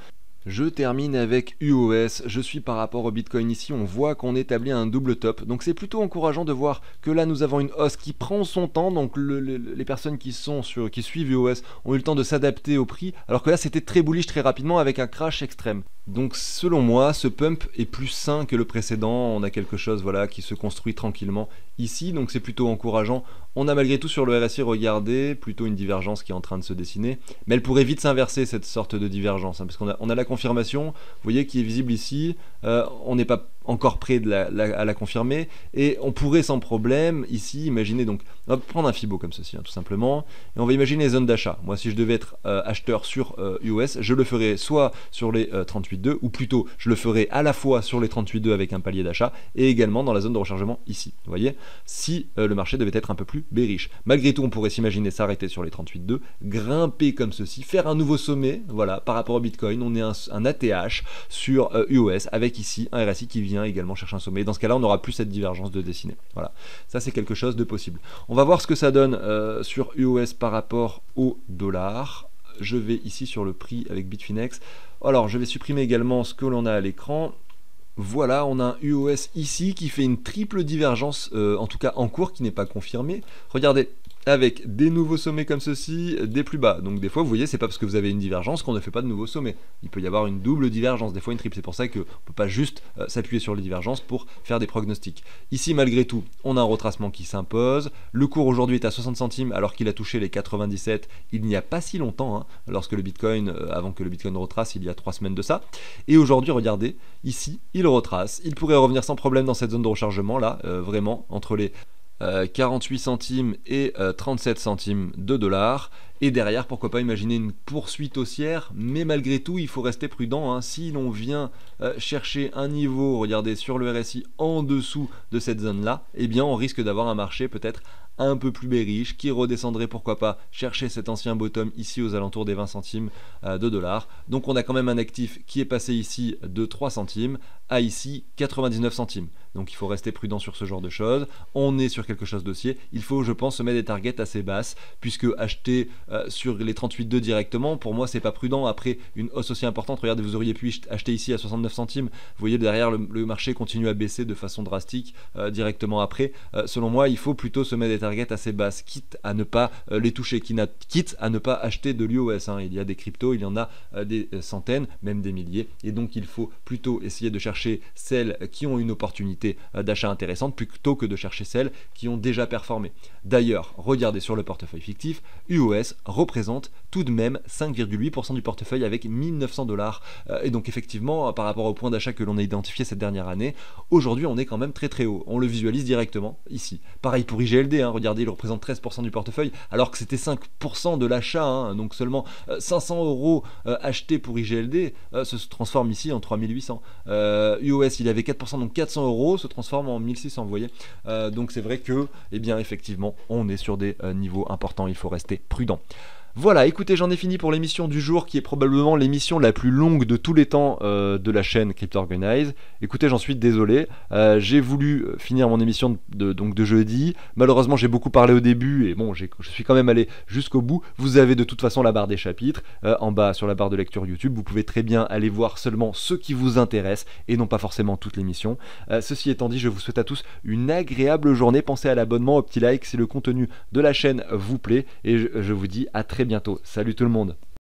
Je termine avec U O S, je suis par rapport au Bitcoin ici, on voit qu'on établit un double top, donc c'est plutôt encourageant de voir que là nous avons une hausse qui prend son temps, donc le, le, les personnes qui, sont sur, qui suivent U O S ont eu le temps de s'adapter au prix, alors que là c'était très bullish très rapidement avec un crash extrême. Donc selon moi, ce pump est plus sain que le précédent, on a quelque chose voilà, qui se construit tranquillement ici, donc c'est plutôt encourageant. On a malgré tout sur le R S I, regardez, plutôt une divergence qui est en train de se dessiner, mais elle pourrait vite s'inverser cette sorte de divergence, hein, parce qu'on a, on a la confirmation, vous voyez, qui est visible ici, euh, on n'est pas encore prêt de la, la, à la confirmer, et on pourrait sans problème, ici, imaginer, donc, on va prendre un Fibo comme ceci, hein, tout simplement, et on va imaginer les zones d'achat. Moi, si je devais être euh, acheteur sur euh, U O S, je le ferais soit sur les euh, trente-huit virgule deux, ou plutôt, je le ferais à la fois sur les trente-huit virgule deux avec un palier d'achat, et également dans la zone de rechargement ici, vous voyez, si euh, le marché devait être un peu plus bearish. Malgré tout, on pourrait s'imaginer s'arrêter sur les trente-huit virgule deux, grimper comme ceci, faire un nouveau sommet, voilà, par rapport au Bitcoin, on est un, un A T H sur euh, U O S, avec ici un R S I qui vient également chercher un sommet. Dans ce cas-là, on n'aura plus cette divergence de dessiner. Voilà, ça c'est quelque chose de possible. On va voir ce que ça donne euh, sur U O S par rapport au dollar. Je vais ici sur le prix avec Bitfinex. Alors, je vais supprimer également ce que l'on a à l'écran. Voilà, on a un U O S ici qui fait une triple divergence, euh, en tout cas en cours, qui n'est pas confirmée. Regardez, avec des nouveaux sommets comme ceci, des plus bas. Donc des fois, vous voyez, c'est pas parce que vous avez une divergence qu'on ne fait pas de nouveaux sommets. Il peut y avoir une double divergence, des fois une triple. C'est pour ça qu'on ne peut pas juste euh, s'appuyer sur les divergences pour faire des pronostics. Ici, malgré tout, on a un retracement qui s'impose. Le cours aujourd'hui est à soixante centimes alors qu'il a touché les quatre-vingt-dix-sept il n'y a pas si longtemps, hein, lorsque le Bitcoin, euh, avant que le Bitcoin retrace, il y a trois semaines de ça. Et aujourd'hui, regardez, ici, il retrace. Il pourrait revenir sans problème dans cette zone de rechargement là, euh, vraiment, entre les Euh, quarante-huit centimes et euh, trente-sept centimes de dollars, et derrière pourquoi pas imaginer une poursuite haussière, mais malgré tout il faut rester prudent, hein. Si l'on vient euh, chercher un niveau, regardez sur le R S I en dessous de cette zone là, eh bien on risque d'avoir un marché peut-être un peu plus bearish qui redescendrait pourquoi pas chercher cet ancien bottom ici aux alentours des vingt centimes euh, de dollars. Donc on a quand même un actif qui est passé ici de trois centimes à ici quatre-vingt-dix-neuf centimes. Donc il faut rester prudent sur ce genre de choses. On est sur quelque chose d'haussier. Il faut, je pense, se mettre des targets assez basses, puisque acheter euh, sur les trente-huit virgule deux directement, pour moi, c'est pas prudent. Après une hausse aussi importante, regardez, vous auriez pu acheter ici à soixante-neuf centimes. Vous voyez derrière, le, le marché continue à baisser de façon drastique euh, directement après. Euh, selon moi, il faut plutôt se mettre des targets assez basses, quitte à ne pas euh, les toucher, quitte à ne pas acheter de l'U O S. Hein. Il y a des cryptos, il y en a euh, des centaines, même des milliers, et donc il faut plutôt essayer de chercher celles qui ont une opportunité d'achat intéressante plutôt que de chercher celles qui ont déjà performé. D'ailleurs, regardez sur le portefeuille fictif, U O S représente tout de même cinq virgule huit pour cent du portefeuille avec mille neuf cents dollars. Et donc effectivement, par rapport au point d'achat que l'on a identifié cette dernière année, aujourd'hui on est quand même très très haut. On le visualise directement ici. Pareil pour I G L D, hein, regardez, il représente treize pour cent du portefeuille alors que c'était cinq pour cent de l'achat, hein, donc seulement cinq cents euros euh, achetés pour I G L D euh, se transforme ici en trois mille huit cents. Euh, U O S il avait quatre pour cent, donc quatre cents euros se transforme en mille six cents, vous voyez. Euh, donc c'est vrai que, eh bien effectivement, on est sur des euh, niveaux importants, il faut rester prudent. Voilà, écoutez, j'en ai fini pour l'émission du jour qui est probablement l'émission la plus longue de tous les temps euh, de la chaîne Crypto Organize. Écoutez, j'en suis désolé, euh, j'ai voulu finir mon émission de, donc de jeudi. Malheureusement, j'ai beaucoup parlé au début et bon, je suis quand même allé jusqu'au bout. Vous avez de toute façon la barre des chapitres euh, en bas sur la barre de lecture YouTube. Vous pouvez très bien aller voir seulement ceux qui vous intéressent et non pas forcément toute l'émission. Euh, ceci étant dit, je vous souhaite à tous une agréable journée. Pensez à l'abonnement, au petit like si le contenu de la chaîne vous plaît et je, je vous dis à très bientôt. Salut tout le monde.